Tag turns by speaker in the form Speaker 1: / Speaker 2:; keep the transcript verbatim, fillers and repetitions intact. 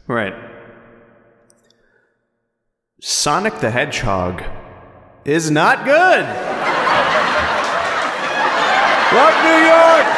Speaker 1: Right. Sonic the Hedgehog is not good. Love New York!